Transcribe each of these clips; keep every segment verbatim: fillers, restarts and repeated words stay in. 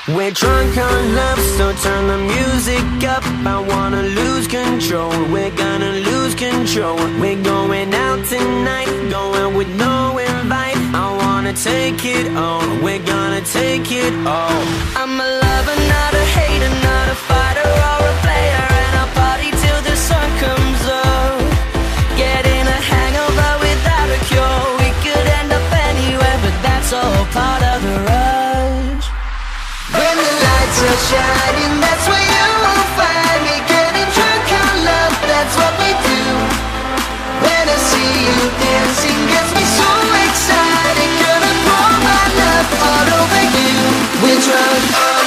We're drunk on love, so turn the music up. I wanna lose control, we're gonna lose control. We're going out tonight, going with no invite. I wanna take it all, we're gonna take it all. I'm a lover, not a hater, not a fighter or a player, and I'll party till the sun comes up. Getting a hangover without a cure, we could end up anywhere, but that's all part of the rush. When the lights are shining, that's where you will find me. Getting drunk on love, that's what we do. When I see you dancing, gets me so excited. Gonna pour my love all over you. We're drunk on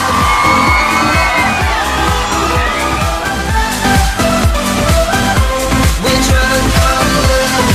love. We're drunk on love.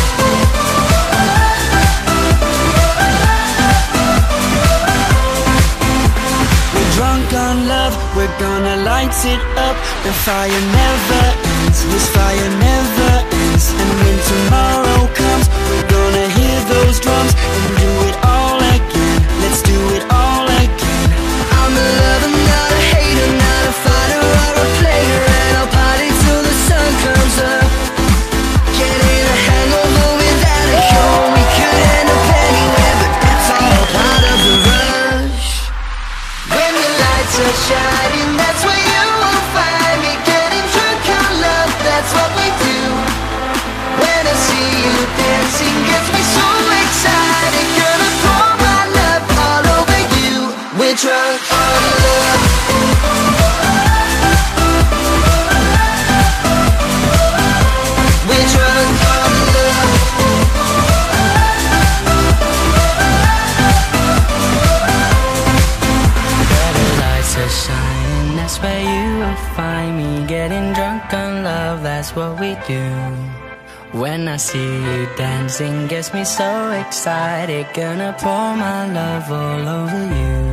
Drunk on love, we're gonna light it up. The fire never ends, this fire never ends. And when tomorrow comes, we're gonna hear those drums and do it all again. Let's do it all again. I'm a lover, not a hater, not a fighter or a player, and I'll party till the sun comes up. Getting a hangover without a cure, we could end up anywhere, but that's all part of the rush. When the lights are shining, that's where you will find me. Getting drunk on love, that's what we do. When I see you dancing, gets me so excited. Gonna pour my love all over you. We're drunk on love. We're drunk on love. Shine, that's where you will find me. Getting drunk on love, that's what we do. When I see you dancing, gets me so excited. Gonna pour my love all over you.